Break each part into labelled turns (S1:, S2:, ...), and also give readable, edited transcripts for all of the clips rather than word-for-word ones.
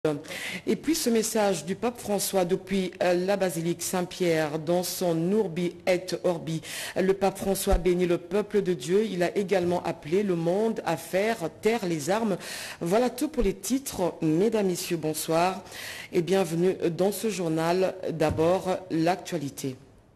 S1: Et puis ce message du pape François depuis la basilique Saint-Pierre dans son Urbi et Orbi. Le pape François bénit le peuple de Dieu. Il a également appelé le monde à faire taire les armes. Voilà tout pour les titres. Mesdames, Messieurs, bonsoir et bienvenue dans ce journal. D'abord, l'actualité.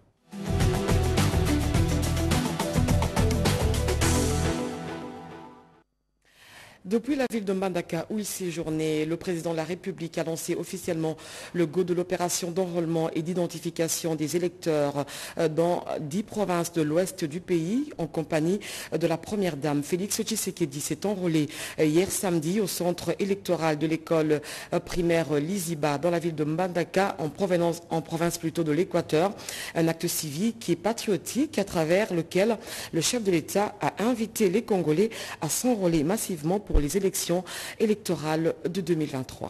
S1: Depuis la ville de Mbandaka où il séjournait, le président de la République a lancé officiellement le go de l'opération d'enrôlement et d'identification des électeurs dans 10 provinces de l'ouest du pays en compagnie de la première dame. Félix Tshisekedi s'est enrôlé hier samedi au centre électoral de l'école primaire Liziba dans la ville de Mbandaka en province plutôt de l'Équateur. Un acte civique qui est patriotique à travers lequel le chef de l'État a invité les Congolais à s'enrôler massivement pour les élections électorales de 2023.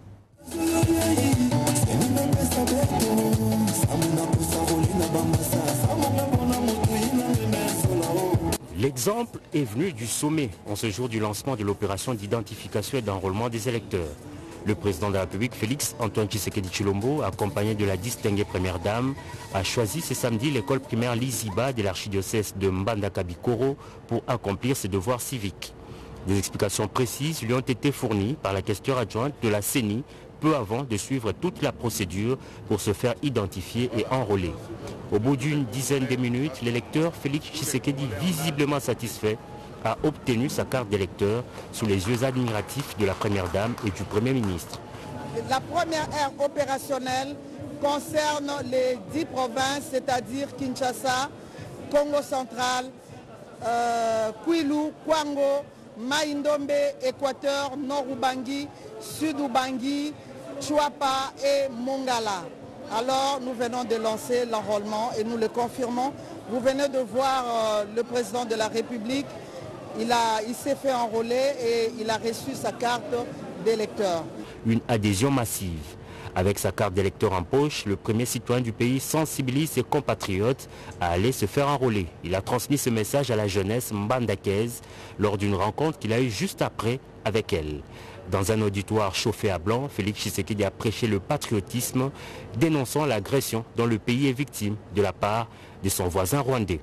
S2: L'exemple est venu du sommet en ce jour du lancement de l'opération d'identification et d'enrôlement des électeurs. Le président de la République, Félix Antoine Tshisekedi Tshilombo, accompagné de la distinguée première dame, a choisi ce samedi l'école primaire Liziba de l'archidiocèse de Mbandaka-Bikoro pour accomplir ses devoirs civiques. Des explications précises lui ont été fournies par la questeur adjointe de la CENI peu avant de suivre toute la procédure pour se faire identifier et enrôler. Au bout d'une dizaine de minutes, l'électeur Félix Tshisekedi, visiblement satisfait, a obtenu sa carte d'électeur sous les yeux admiratifs de la première dame et du Premier ministre.
S3: La première ère opérationnelle concerne les 10 provinces, c'est-à-dire Kinshasa, Congo central, Kwilu, Kwango, Maïndombe, Équateur, Nord-Ubangi, Sud-Ubangi, Chouapa et Mongala. Alors nous venons de lancer l'enrôlement et nous le confirmons. Vous venez de voir le président de la République, il s'est fait enrôler et il a reçu sa carte d'électeur.
S2: Une adhésion massive. Avec sa carte d'électeur en poche, le premier citoyen du pays sensibilise ses compatriotes à aller se faire enrôler. Il a transmis ce message à la jeunesse mbandakaise lors d'une rencontre qu'il a eue juste après avec elle. Dans un auditoire chauffé à blanc, Félix Tshisekedi a prêché le patriotisme, dénonçant l'agression dont le pays est victime de la part de son voisin rwandais.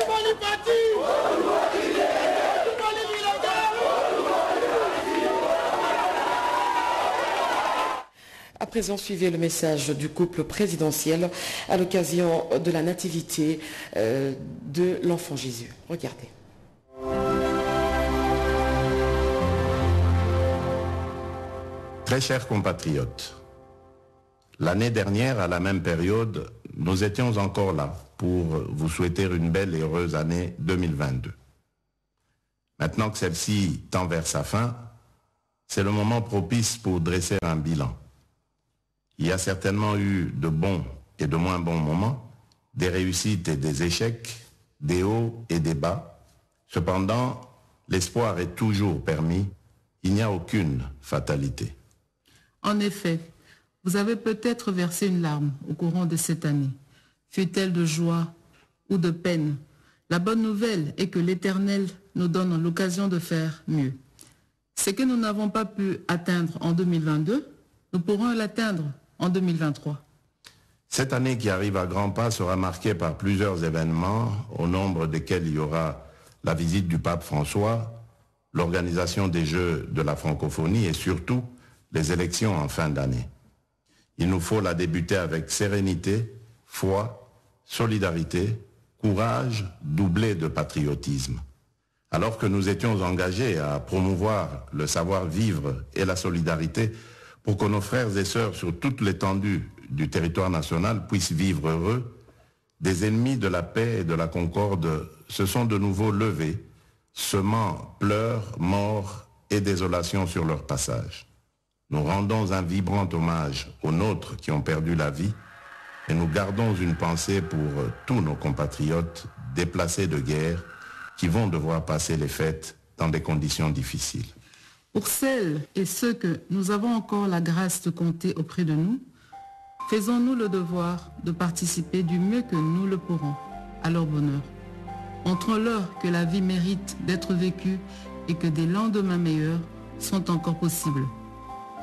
S1: À présent, suivez le message du couple présidentiel à l'occasion de la nativité de l'enfant Jésus. Regardez.
S4: Très chers compatriotes, l'année dernière, à la même période, nous étions encore là pour vous souhaiter une belle et heureuse année 2022. Maintenant que celle-ci tend vers sa fin, c'est le moment propice pour dresser un bilan. Il y a certainement eu de bons et de moins bons moments, des réussites et des échecs, des hauts et des bas. Cependant, l'espoir est toujours permis. Il n'y a aucune fatalité.
S5: En effet, vous avez peut-être versé une larme au courant de cette année, fut-elle de joie ou de peine. La bonne nouvelle est que l'Éternel nous donne l'occasion de faire mieux. Ce que nous n'avons pas pu atteindre en 2022, nous pourrons l'atteindre en 2023.
S4: Cette année qui arrive à grands pas sera marquée par plusieurs événements, au nombre desquels il y aura la visite du pape François, l'organisation des Jeux de la francophonie et surtout les élections en fin d'année. Il nous faut la débuter avec sérénité, foi, solidarité, courage doublé de patriotisme. Alors que nous étions engagés à promouvoir le savoir-vivre et la solidarité pour que nos frères et sœurs sur toute l'étendue du territoire national puissent vivre heureux, des ennemis de la paix et de la concorde se sont de nouveau levés, semant pleurs, morts et désolation sur leur passage. Nous rendons un vibrant hommage aux nôtres qui ont perdu la vie et nous gardons une pensée pour tous nos compatriotes déplacés de guerre qui vont devoir passer les fêtes dans des conditions difficiles.
S5: Pour celles et ceux que nous avons encore la grâce de compter auprès de nous, faisons-nous le devoir de participer du mieux que nous le pourrons à leur bonheur. Montrons-leur que la vie mérite d'être vécue et que des lendemains meilleurs sont encore possibles.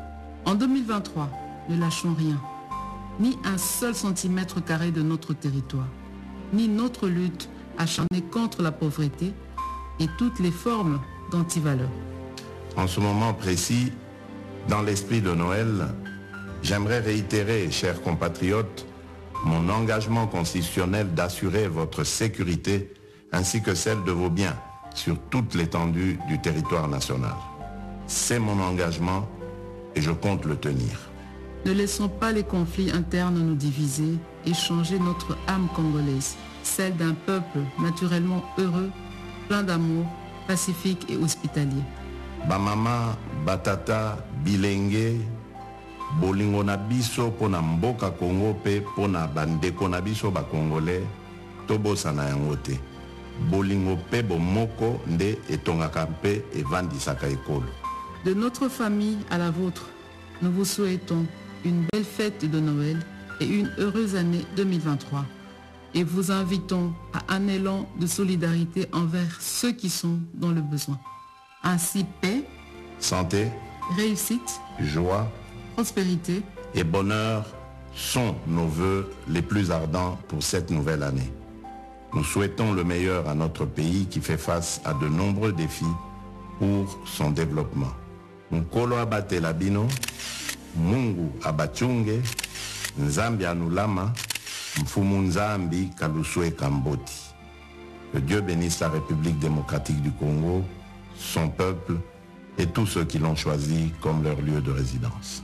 S5: En 2023, ne lâchons rien, ni un seul centimètre carré de notre territoire, ni notre lutte acharnée contre la pauvreté et toutes les formes d'antivaleurs.
S4: En ce moment précis, dans l'esprit de Noël, j'aimerais réitérer, chers compatriotes, mon engagement constitutionnel d'assurer votre sécurité ainsi que celle de vos biens sur toute l'étendue du territoire national. C'est mon engagement et je compte le tenir.
S5: Ne laissons pas les conflits internes nous diviser et changer notre âme congolaise, celle d'un peuple naturellement heureux, plein d'amour, pacifique et hospitalier.
S4: Bamama, batata, bilenge, bolingo na biso pona mboka Congo pe pona bandeko na biso ba Congolais, tobosana yango te. Bolingo pe bomoko nde etongaka mpe evandisaka ekolo.
S5: De notre famille à la vôtre, nous vous souhaitons une belle fête de Noël et une heureuse année 2023. Et vous invitons à un élan de solidarité envers ceux qui sont dans le besoin. Ainsi, paix,
S4: santé,
S5: réussite,
S4: joie,
S5: prospérité
S4: et bonheur sont nos vœux les plus ardents pour cette nouvelle année. Nous souhaitons le meilleur à notre pays qui fait face à de nombreux défis pour son développement. Nkolo abate labino, Mungu abachunge, Nzambi anulama, Mfumu Nzambi kalusue kamboti. Que Dieu bénisse la République démocratique du Congo, son peuple et tous ceux qui l'ont choisi comme leur lieu de résidence.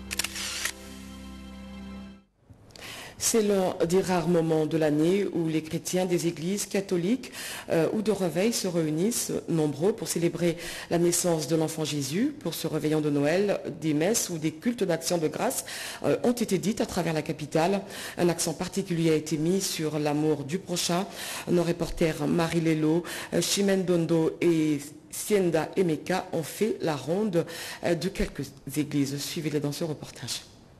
S1: C'est l'un des rares moments de l'année où les chrétiens des églises catholiques ou de réveil se réunissent nombreux pour célébrer la naissance de l'enfant Jésus. Pour ce réveillon de Noël, des messes ou des cultes d'action de grâce ont été dites à travers la capitale. Un accent particulier a été mis sur l'amour du prochain. Nos reporters Marie Lelo, Chimène Dondo et Sienda Emeka ont fait la ronde de quelques églises. Suivez-les dans ce reportage.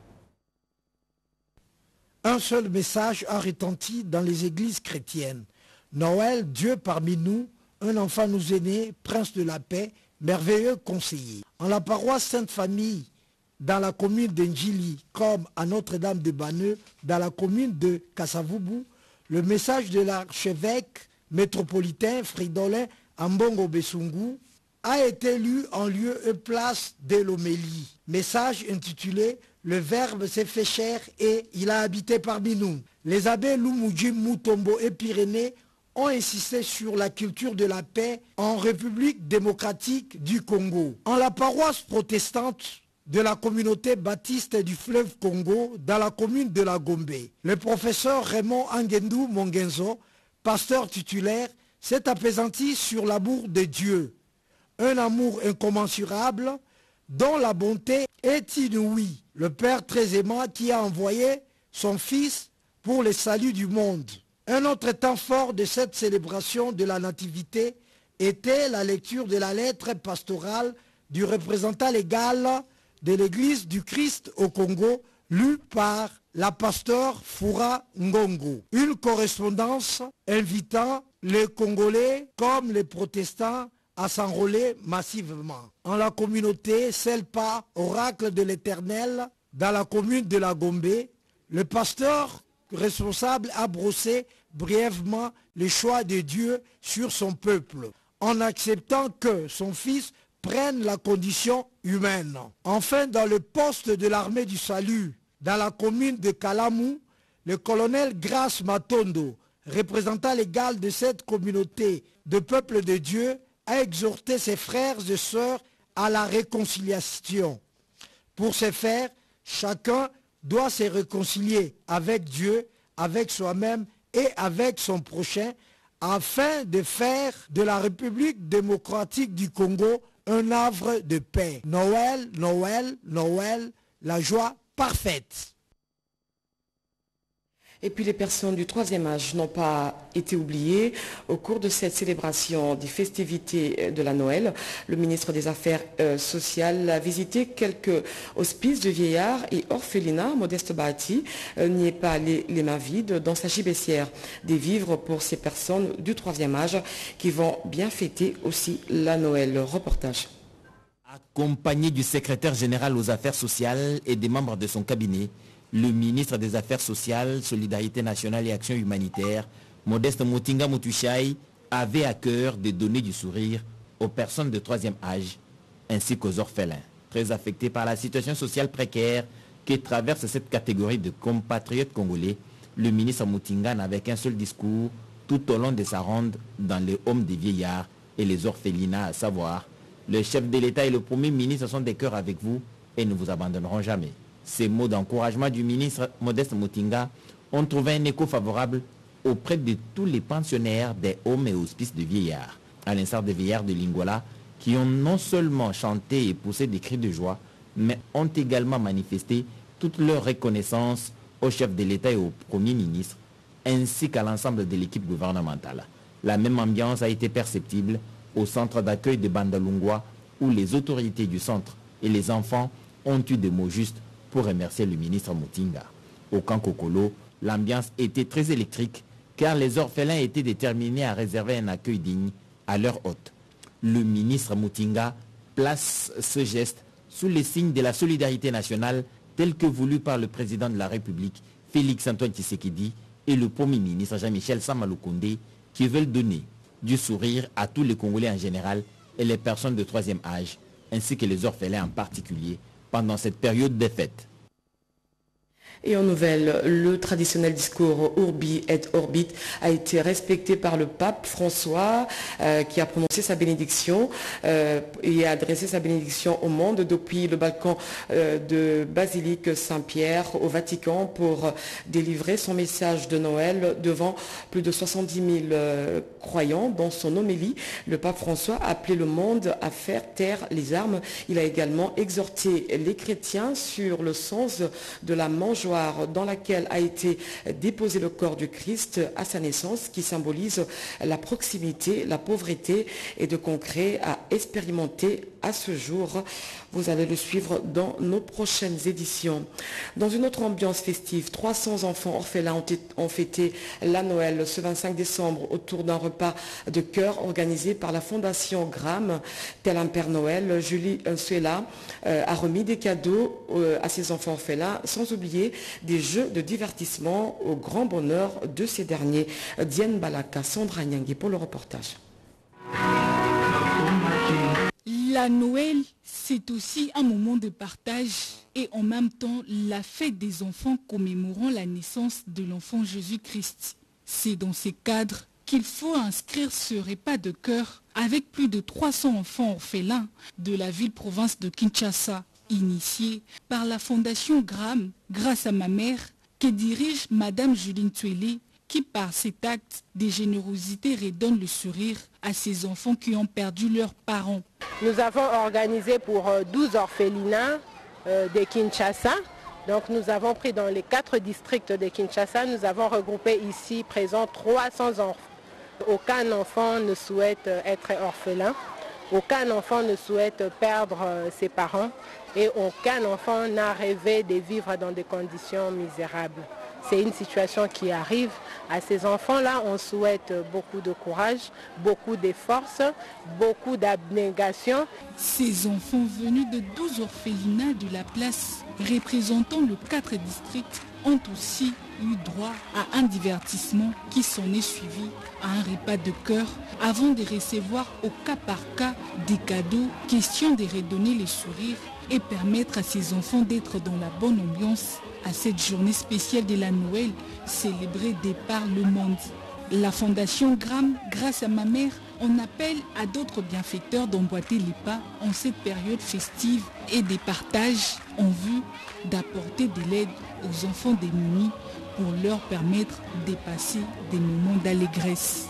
S6: Un seul message a retenti dans les églises chrétiennes. Noël, Dieu parmi nous, un enfant nous est né, prince de la paix, merveilleux conseiller. En la paroisse Sainte-Famille, dans la commune d'Enjili, comme à Notre-Dame de Banneux, dans la commune de Kassavubu, le message de l'archevêque métropolitain Fridolin Ambongo Besungu a été lu en lieu et place de l'homélie. Message intitulé « Le Verbe s'est fait chair et il a habité parmi nous ». Les abbés Lumujim, Mutombo et Pyrénées ont insisté sur la culture de la paix en République démocratique du Congo. En la paroisse protestante de la communauté baptiste du fleuve Congo, dans la commune de la Gombe, le professeur Raymond Angendou Mongenzo, pasteur titulaire, s'est apaisanti sur l'amour de Dieu. Un amour incommensurable dont la bonté est inouïe. Le Père très aimant qui a envoyé son Fils pour le salut du monde. Un autre temps fort de cette célébration de la Nativité était la lecture de la lettre pastorale du représentant légal de l'Église du Christ au Congo, lue par la pasteur Fura Ngongo. Une correspondance invitant les Congolais comme les protestants à s'enrôler massivement. En la communauté Selpa, oracle de l'Éternel, dans la commune de la Gombe, le pasteur responsable a brossé brièvement le choix de Dieu sur son peuple, en acceptant que son fils prenne la condition humaine. Enfin, dans le poste de l'armée du salut, dans la commune de Kalamou, le colonel Grace Matondo, représentant légal de cette communauté de peuple de Dieu, a exhorté ses frères et sœurs à la réconciliation. Pour ce faire, chacun doit se réconcilier avec Dieu, avec soi-même et avec son prochain, afin de faire de la République démocratique du Congo un havre de paix. Noël, Noël, Noël, la joie parfaite.
S1: Et puis les personnes du troisième âge n'ont pas été oubliées. Au cours de cette célébration des festivités de la Noël, le ministre des Affaires sociales a visité quelques hospices de vieillards et orphelinats. Modeste Bahati n'y est pas allé les mains vides dans sa gibecière. Des vivres pour ces personnes du troisième âge qui vont bien fêter aussi la Noël. Reportage.
S7: Accompagné du secrétaire général aux affaires sociales et des membres de son cabinet, le ministre des Affaires sociales, Solidarité nationale et Action humanitaire, Modeste Mutinga Mutushai, avait à cœur de donner du sourire aux personnes de troisième âge ainsi qu'aux orphelins, très affectés par la situation sociale précaire que traverse cette catégorie de compatriotes congolais. Le ministre Mutinga n'avait qu'un seul discours tout au long de sa ronde dans les homes des vieillards et les orphelinats, à savoir: le chef de l'État et le Premier ministre sont des cœurs avec vous et ne vous abandonneront jamais. Ces mots d'encouragement du ministre Modeste Mutinga ont trouvé un écho favorable auprès de tous les pensionnaires des homes et hospices de vieillards, à l'instar des vieillards de Lingwala, qui ont non seulement chanté et poussé des cris de joie, mais ont également manifesté toute leur reconnaissance au chef de l'État et au Premier ministre, ainsi qu'à l'ensemble de l'équipe gouvernementale. La même ambiance a été perceptible au centre d'accueil de Bandalungwa, où les autorités du centre et les enfants ont eu des mots justes pour remercier le ministre Mutinga. Au camp Kokolo, l'ambiance était très électrique, car les orphelins étaient déterminés à réserver un accueil digne à leur hôte. Le ministre Mutinga place ce geste sous les signes de la solidarité nationale tel que voulu par le président de la République, Félix Antoine Tshisekedi, et le Premier ministre Jean-Michel Sama Lukonde, qui veulent donner du sourire à tous les Congolais en général et les personnes de troisième âge, ainsi que les orphelins en particulier, pendant cette période des fêtes.
S1: Et en nouvelle, le traditionnel discours Urbi et Orbit a été respecté par le pape François qui a prononcé sa bénédiction et a adressé sa bénédiction au monde depuis le balcon de Basilique Saint-Pierre au Vatican pour délivrer son message de Noël devant plus de 70 000 croyants. Dans son homélie, le pape François a appelé le monde à faire taire les armes. Il a également exhorté les chrétiens sur le sens de la mangeoire dans laquelle a été déposé le corps du Christ à sa naissance, qui symbolise la proximité, la pauvreté et de concret à expérimenter à ce jour. Vous allez le suivre dans nos prochaines éditions. Dans une autre ambiance festive, 300 enfants orphelins ont fêté la Noël ce 25 décembre autour d'un repas de cœur organisé par la Fondation Gram. Tel un Père Noël, Julie Nsuela a remis des cadeaux à ses enfants orphelins, sans oublier des jeux de divertissement au grand bonheur de ces derniers. Diane Balaka, Sandra Nyangui pour le reportage.
S8: La Noël, c'est aussi un moment de partage et en même temps la fête des enfants commémorant la naissance de l'enfant Jésus-Christ. C'est dans ces cadres qu'il faut inscrire ce repas de cœur avec plus de 300 enfants orphelins de la ville-province de Kinshasa, initié par la Fondation Gram, grâce à ma mère, que dirige Madame Juline Tuele, qui par cet acte de générosité redonne le sourire à ces enfants qui ont perdu leurs parents.
S9: Nous avons organisé pour 12 orphelinats de Kinshasa. Donc nous avons pris dans les 4 districts de Kinshasa, nous avons regroupé ici présent 300 enfants. Aucun enfant ne souhaite être orphelin, aucun enfant ne souhaite perdre ses parents et aucun enfant n'a rêvé de vivre dans des conditions misérables. C'est une situation qui arrive. À ces enfants-là, on souhaite beaucoup de courage, beaucoup de force, beaucoup d'abnégation.
S8: Ces enfants venus de 12 orphelinats de la place, représentant les 4 districts, ont aussi eu droit à un divertissement qui s'en est suivi à un repas de cœur avant de recevoir au cas par cas des cadeaux, question de redonner les sourires et permettre à ces enfants d'être dans la bonne ambiance à cette journée spéciale de la Noël, célébrée de par le monde. La Fondation Gram, grâce à ma mère, on appelle à d'autres bienfaiteurs d'emboîter les pas en cette période festive et des partages en vue d'apporter de l'aide aux enfants démunis pour leur permettre de passer des moments d'allégresse.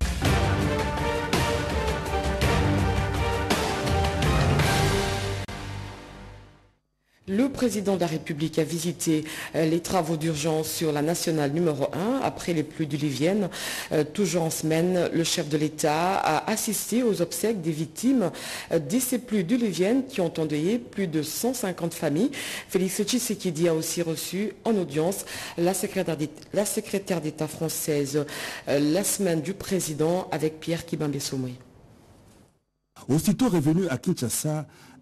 S1: Le président de la République a visité les travaux d'urgence sur la nationale numéro 1 après les pluies diluviennes. Toujours en semaine, le chef de l'État a assisté aux obsèques des victimes de ces pluies diluviennes qui ont endeuillé plus de 150 familles. Félix Tshisekedi a aussi reçu en audience la secrétaire d'État française la semaine du président avec Pierre Kibambe Somoué.
S10: Aussitôt revenu à Kinshasa,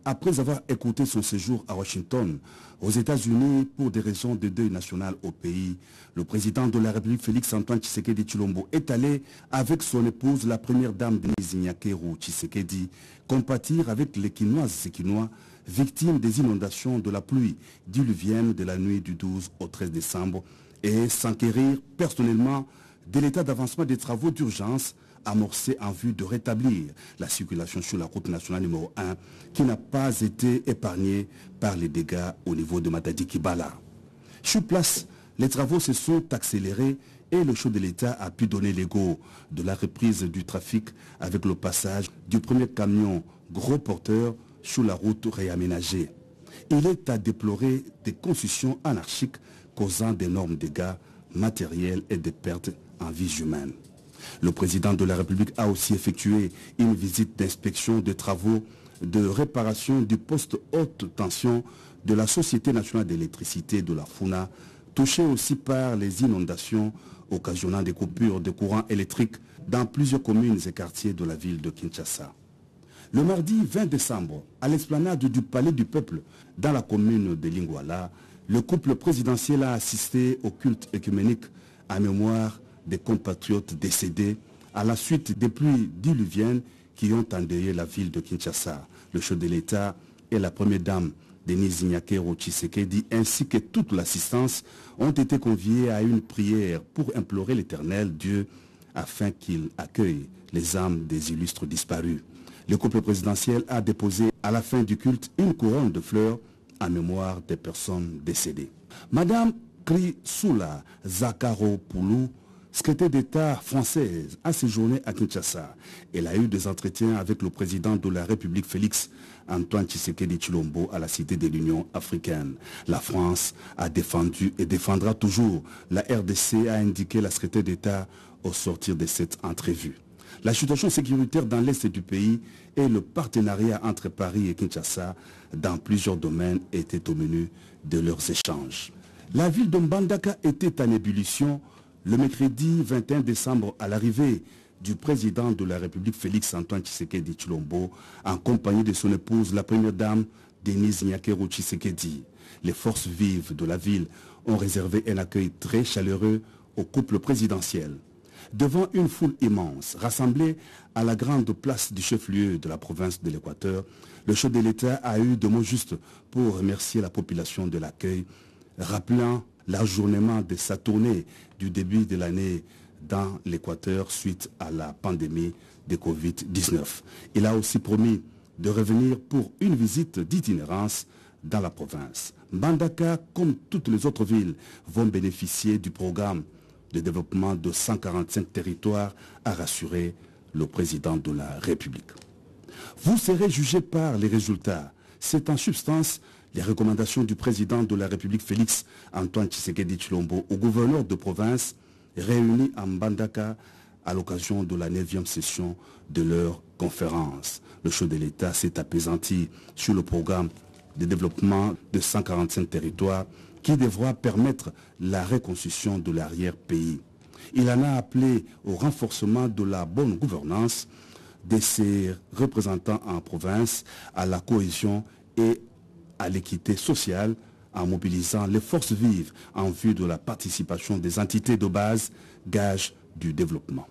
S10: après avoir écouté son séjour à Washington, aux États-Unis, pour des raisons de deuil national au pays, le président de la République Félix-Antoine Tshisekedi Tshilombo est allé avec son épouse, la première dame Denise Nyakeru Tshisekedi, compatir avec les Kinoises et Kinois victimes des inondations de la pluie diluvienne de la nuit du 12 au 13 décembre et s'enquérir personnellement de l'état d'avancement des travaux d'urgence amorcés en vue de rétablir la circulation sur la route nationale numéro 1 qui n'a pas été épargnée par les dégâts au niveau de Matadi-Kibala. Sur place, les travaux se sont accélérés et le chef de l'État a pu donner l'égo de la reprise du trafic avec le passage du premier camion gros porteur sur la route réaménagée. Il est à déplorer des constructions anarchiques causant d'énormes dégâts matériels et des pertes en vies humaines. Le président de la République a aussi effectué une visite d'inspection de travaux de réparation du poste haute tension de la Société nationale d'électricité de la FUNA, touché aussi par les inondations occasionnant des coupures de courant électrique dans plusieurs communes et quartiers de la ville de Kinshasa. Le mardi 20 décembre, à l'esplanade du Palais du Peuple, dans la commune de Lingwala, le couple présidentiel a assisté au culte œcuménique à mémoire des compatriotes décédés à la suite des pluies diluviennes qui ont endeuillé la ville de Kinshasa. Le chef de l'État et la première dame Denise Nyakeru Tshisekedi ainsi que toute l'assistance ont été conviés à une prière pour implorer l'Éternel Dieu afin qu'il accueille les âmes des illustres disparus. Le couple présidentiel a déposé à la fin du culte une couronne de fleurs en mémoire des personnes décédées. Madame Krisula Zakaropoulou, secrétaire d'État française, a séjourné à Kinshasa. Elle a eu des entretiens avec le président de la République Félix-Antoine Tshisekedi Tshilombo à la Cité de l'Union africaine. La France a défendu et défendra toujours. La RDC a indiqué la secrétaire d'État au sortir de cette entrevue. La situation sécuritaire dans l'est du pays et le partenariat entre Paris et Kinshasa dans plusieurs domaines étaient au menu de leurs échanges. La ville de Mbandaka était en ébullition le mercredi 21 décembre à l'arrivée du président de la République Félix-Antoine Tshisekedi Tshilombo en compagnie de son épouse, la première dame Denise Nyakeru Tshisekedi. Les forces vives de la ville ont réservé un accueil très chaleureux au couple présidentiel. Devant une foule immense, rassemblée à la grande place du chef-lieu de la province de l'Équateur, le chef de l'État a eu deux mots justes pour remercier la population de l'accueil, rappelant l'ajournement de sa tournée du début de l'année dans l'Équateur suite à la pandémie de Covid-19. Il a aussi promis de revenir pour une visite d'itinérance dans la province. Mbandaka, comme toutes les autres villes, vont bénéficier du programme de développement de 145 territoires, a rassuré le président de la République. Vous serez jugé par les résultats. C'est en substance les recommandations du président de la République Félix-Antoine Tshisekedi Tshilombo au gouverneur de province réunis en Mbandaka à l'occasion de la 9e session de leur conférence. Le chef de l'État s'est apaisanti sur le programme de développement de 145 territoires qui devra permettre la reconstruction de l'arrière-pays. Il en a appelé au renforcement de la bonne gouvernance de ses représentants en province, à la cohésion et à l'équité sociale en mobilisant les forces vives en vue de la participation des entités de base, gage du développement.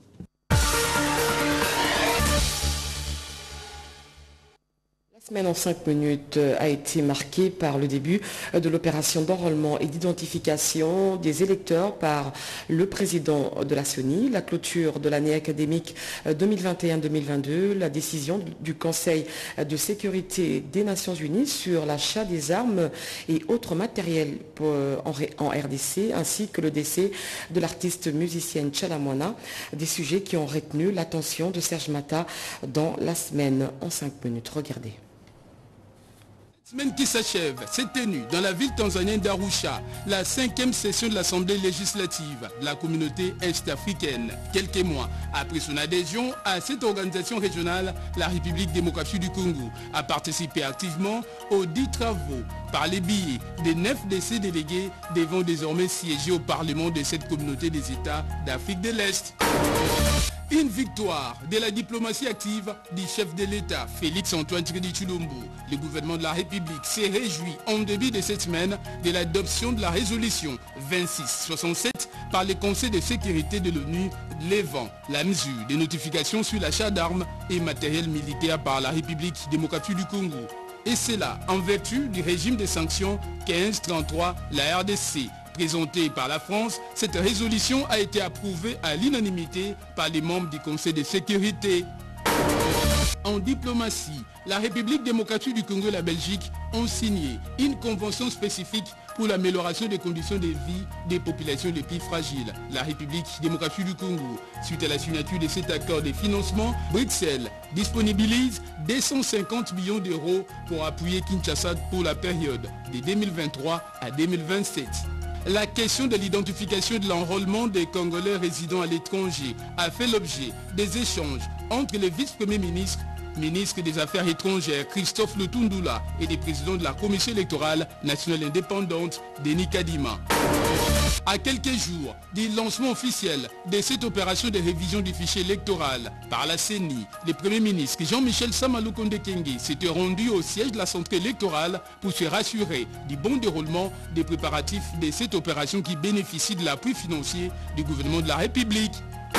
S1: La semaine en 5 minutes a été marquée par le début de l'opération d'enrôlement et d'identification des électeurs par le président de la CENI, la clôture de l'année académique 2021-2022, la décision du Conseil de sécurité des Nations Unies sur l'achat des armes et autres matériels en RDC, ainsi que le décès de l'artiste musicienne Tchalamwana, des sujets qui ont retenu l'attention de Serge Mata dans la semaine en 5 minutes. Regardez.
S11: Semaine qui s'achève, s'est tenue dans la ville tanzanienne d'Arusha, la 5e session de l'Assemblée législative de la communauté est-africaine. Quelques mois après son adhésion à cette organisation régionale, la République démocratique du Congo a participé activement aux 10 travaux par les billets des 9 de ses délégués devant désormais siéger au Parlement de cette communauté des États d'Afrique de l'Est. Une victoire de la diplomatie active du chef de l'État, Félix Antoine Tshisekedi Tshilombo. Le gouvernement de la République s'est réjoui en début de cette semaine de l'adoption de la résolution 2667 par le Conseil de sécurité de l'ONU, levant la mesure de notification sur l'achat d'armes et matériel militaire par la République démocratique du Congo. Et c'est là, en vertu du régime des sanctions 1533, la RDC. Présentée par la France, cette résolution a été approuvée à l'unanimité par les membres du Conseil de sécurité. En diplomatie, la République démocratique du Congo et la Belgique ont signé une convention spécifique pour l'amélioration des conditions de vie des populations les plus fragiles. La République démocratique du Congo, suite à la signature de cet accord de financement, Bruxelles disponibilise 250 millions d'euros pour appuyer Kinshasa pour la période de 2023 à 2027. La question de l'identification de l'enrôlement des Congolais résidant à l'étranger a fait l'objet des échanges entre le vice-premier ministre des Affaires étrangères Christophe Lutundula et le président de la Commission électorale nationale indépendante Denis Kadima. À quelques jours du lancement officiel de cette opération de révision du fichier électoral par la CENI, le Premier ministre Jean-Michel Samaloukonde Kenge s'était rendu au siège de la centrale électorale pour se rassurer du bon déroulement des préparatifs de cette opération qui bénéficie de l'appui financier du gouvernement de la République.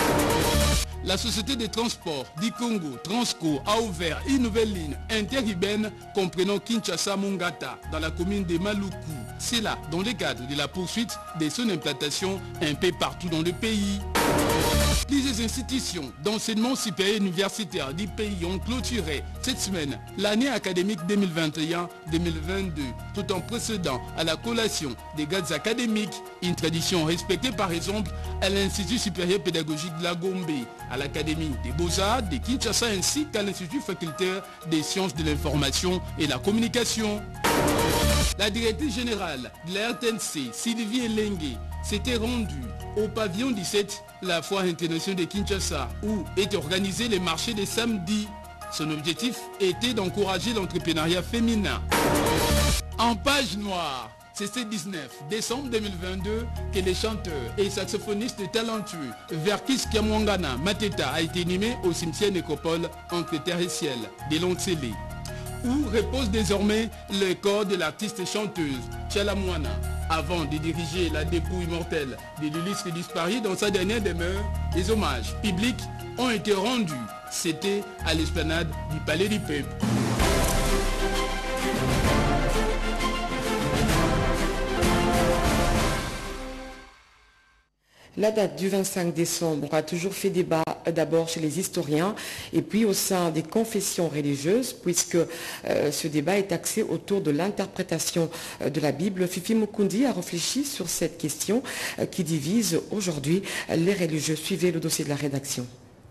S11: La société de transport du Congo, Transco, a ouvert une nouvelle ligne interurbaine comprenant Kinshasa-Mongata dans la commune de Maluku. C'est là, dans le cadre de la poursuite de son implantation un peu partout dans le pays. Plusieurs institutions d'enseignement supérieur universitaire du pays ont clôturé cette semaine l'année académique 2021-2022, tout en procédant à la collation des gardes académiques, une tradition respectée par exemple à l'Institut supérieur pédagogique de la Gombe, à l'Académie des Beaux-Arts de Kinshasa ainsi qu'à l'Institut facultaire des sciences de l'information et la communication. La directrice générale de la RTNC, Sylvie Elengue, s'était rendue au pavillon 17, la foire internationale de Kinshasa, où étaient organisés les marchés des samedis. Son objectif était d'encourager l'entrepreneuriat féminin. En page noire, c'est ce 19 décembre 2022 que le chanteur et saxophoniste talentueux Verkis Kiamwangana Mateta a été inhumé au cimetière nécropole entre terre et ciel de Lontsele, où repose désormais le corps de l'artiste chanteuse Tchalamwana, avant de diriger la dépouille mortelle de l'illustre disparu dans sa dernière demeure. Les hommages publics ont été rendus. C'était à l'esplanade du Palais du Peuple.
S1: La date du 25 décembre a toujours fait débat, d'abord chez les historiens et puis au sein des confessions religieuses, puisque ce débat est axé autour de l'interprétation de la Bible. Fifi Mukundi a réfléchi sur cette question qui divise aujourd'hui les religieux. Suivez le dossier de la rédaction.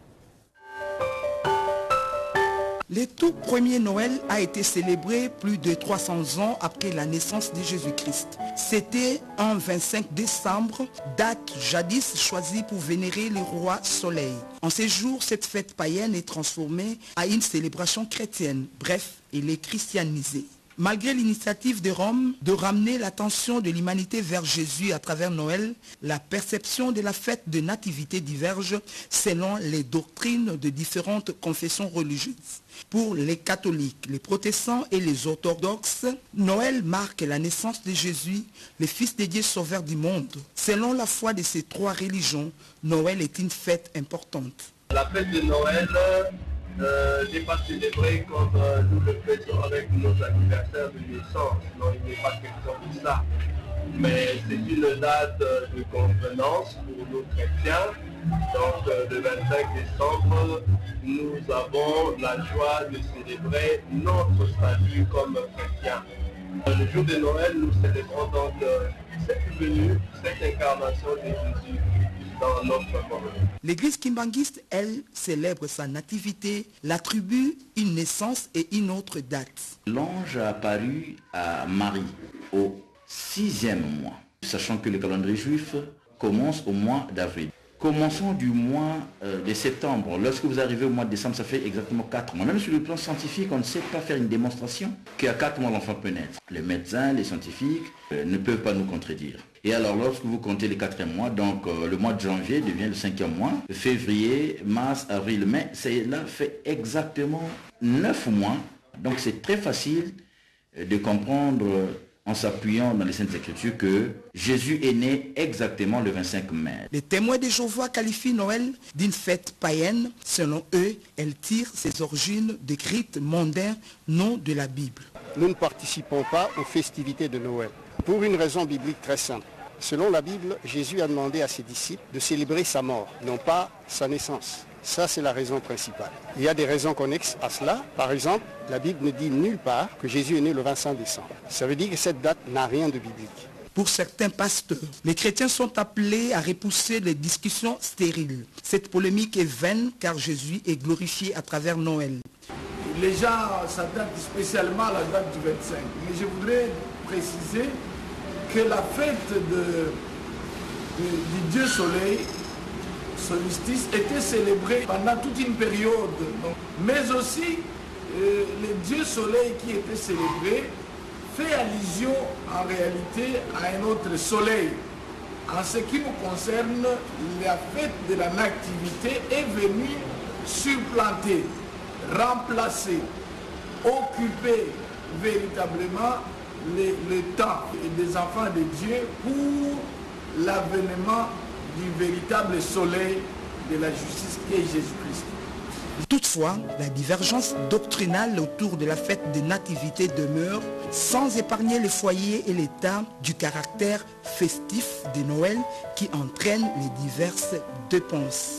S12: Le tout premier Noël a été célébré plus de 300 ans après la naissance de Jésus-Christ. C'était un 25 décembre, date jadis choisie pour vénérer le roi Soleil. En ces jours, cette fête païenne est transformée à une célébration chrétienne. Bref, elle est christianisée. Malgré l'initiative de Rome de ramener l'attention de l'humanité vers Jésus à travers Noël, la perception de la fête de nativité diverge selon les doctrines de différentes confessions religieuses. Pour les catholiques, les protestants et les orthodoxes, Noël marque la naissance de Jésus, le Fils de Dieu sauveur du monde. Selon la foi de ces trois religions, Noël est une fête importante.
S13: La fête de Noël n'est pas célébrée comme nous le faisons avec nos anniversaires de naissance. Non, il n'est pas question de ça. Mais c'est une date de convenance pour nous chrétiens. Donc le 25 décembre, nous avons la joie de célébrer notre statut comme chrétiens. Le jour de Noël, nous célébrons donc cette venue, cette incarnation de Jésus dans notre monde.
S12: L'église kimbanguiste, elle, célèbre sa nativité, l'attribue une naissance et une autre date.
S14: L'ange a apparu à Marie au 6e mois, sachant que le calendrier juif commence au mois d'avril. Commençons du mois de septembre. Lorsque vous arrivez au mois de décembre, ça fait exactement 4 mois. Même sur le plan scientifique, on ne sait pas faire une démonstration qu'à 4 mois l'enfant peut naître. Les médecins, les scientifiques ne peuvent pas nous contredire. Et alors lorsque vous comptez les 4 mois, donc le mois de janvier devient le 5e mois, février, mars, avril, mai, cela fait exactement 9 mois. Donc c'est très facile de comprendre en s'appuyant dans les Saintes Écritures que Jésus est né exactement le 25 mai.
S12: Les témoins de Jéhovah qualifient Noël d'une fête païenne. Selon eux, elle tire ses origines des rites mondains, non de la Bible.
S15: Nous ne participons pas aux festivités de Noël, pour une raison biblique très simple. Selon la Bible, Jésus a demandé à ses disciples de célébrer sa mort, non pas sa naissance. Ça, c'est la raison principale. Il y a des raisons connexes à cela. Par exemple, la Bible ne dit nulle part que Jésus est né le 25 décembre. Ça veut dire que cette date n'a rien de biblique.
S12: Pour certains pasteurs, les chrétiens sont appelés à repousser les discussions stériles. Cette polémique est vaine car Jésus est glorifié à travers Noël.
S16: Les gens s'adaptent spécialement à la date du 25. Mais je voudrais préciser que la fête du Dieu Soleil, solstice, était célébrée pendant toute une période. Mais aussi, le Dieu Soleil qui était célébré fait allusion en réalité à un autre soleil. En ce qui nous concerne, la fête de la nativité est venue supplanter, remplacer, occuper véritablement le temps des enfants de Dieu pour l'avènement du véritable soleil de la justice qui est Jésus-Christ.
S12: Toutefois, la divergence doctrinale autour de la fête de nativité demeure sans épargner les foyers et l'état du caractère festif de Noël qui entraîne les diverses dépenses.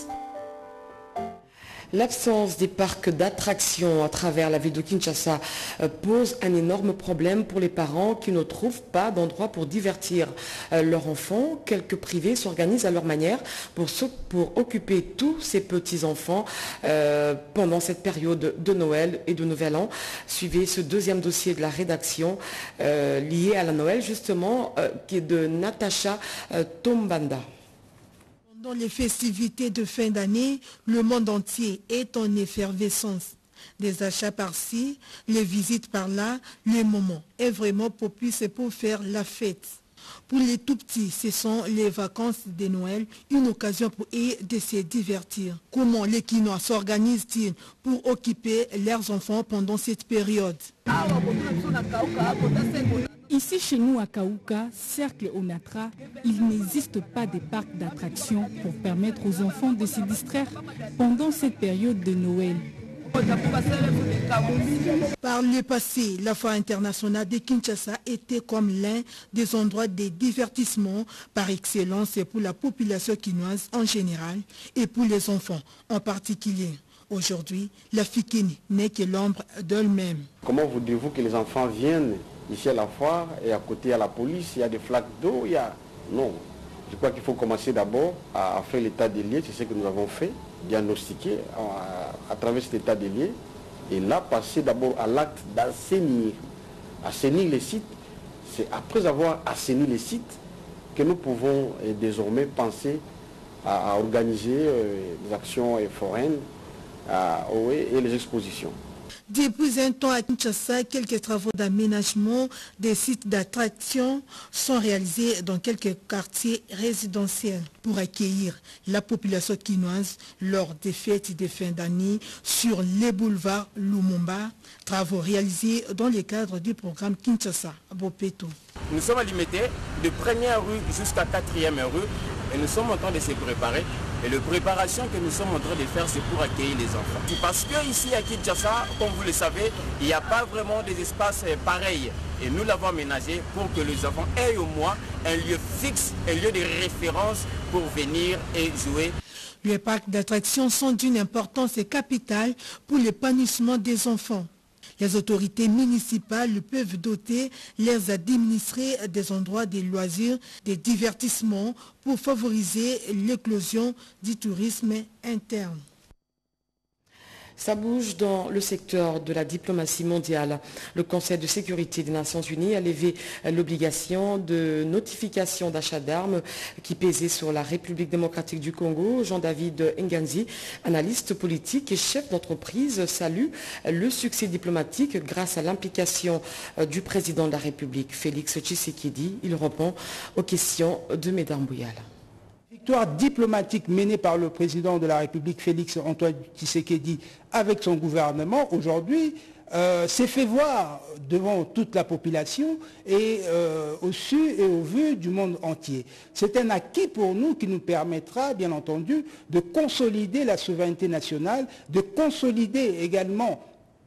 S1: L'absence des parcs d'attractions à travers la ville de Kinshasa pose un énorme problème pour les parents qui ne trouvent pas d'endroit pour divertir leurs enfants. Quelques privés s'organisent à leur manière pour occuper tous ces petits-enfants pendant cette période de Noël et de Nouvel An. Suivez ce deuxième dossier de la rédaction lié à la Noël justement, qui est de Natacha Tombanda.
S17: Dans les festivités de fin d'année, le monde entier est en effervescence. Des achats par-ci, les visites par-là, le moment est vraiment propice pour faire la fête. Pour les tout-petits, ce sont les vacances de Noël, une occasion pour eux de se divertir. Comment les Kinois s'organisent-ils pour occuper leurs enfants pendant cette période?
S8: Ici chez nous à Kaouka, Cercle Onatra, il n'existe pas de parcs d'attractions pour permettre aux enfants de se distraire pendant cette période de Noël.
S17: Par le passé, la foire internationale de Kinshasa était comme l'un des endroits de divertissement par excellence pour la population quinoise en général et pour les enfants en particulier. Aujourd'hui, la Fikini n'est que l'ombre d'elle-même.
S15: Comment voudriez-vous que les enfants viennent ici à la foire et à côté à la police, il y a des flaques d'eau, Non. Je crois qu'il faut commencer d'abord à faire l'état des lieux, c'est ce que nous avons fait, diagnostiquer à travers cet état des lieux, et là passer d'abord à l'acte d'assainir. Assainir les sites, c'est après avoir assaini les sites que nous pouvons désormais penser à organiser des actions foraines et les expositions.
S17: Depuis un temps à Kinshasa, quelques travaux d'aménagement des sites d'attraction sont réalisés dans quelques quartiers résidentiels pour accueillir la population quinoise lors des fêtes de fin d'année sur les boulevards Lumumba, travaux réalisés dans le cadre du programme Kinshasa Bopeto.
S18: Nous sommes limités de première rue jusqu'à 4e rue et nous sommes en train de se préparer. Et la préparation que nous sommes en train de faire, c'est pour accueillir les enfants. Parce qu'ici à Kinshasa, comme vous le savez, il n'y a pas vraiment des espaces pareils. Et nous l'avons aménagé pour que les enfants aient au moins un lieu fixe, un lieu de référence pour venir et jouer.
S17: Les parcs d'attractions sont d'une importance capitale pour l'épanouissement des enfants. Les autorités municipales peuvent doter les administrés des endroits de loisirs, des divertissements pour favoriser l'éclosion du tourisme interne.
S1: Ça bouge dans le secteur de la diplomatie mondiale. Le Conseil de sécurité des Nations Unies a levé l'obligation de notification d'achat d'armes qui pesait sur la République démocratique du Congo. Jean-David Nganzi, analyste politique et chef d'entreprise, salue le succès diplomatique grâce à l'implication du président de la République, Félix Tshisekedi. Il répond aux questions de Médard Mbouyala.
S19: Victoire diplomatique menée par le président de la République, Félix Antoine Tshisekedi, avec son gouvernement, aujourd'hui, s'est fait voir devant toute la population et au su et au vu du monde entier. C'est un acquis pour nous qui nous permettra, bien entendu, de consolider la souveraineté nationale, de consolider également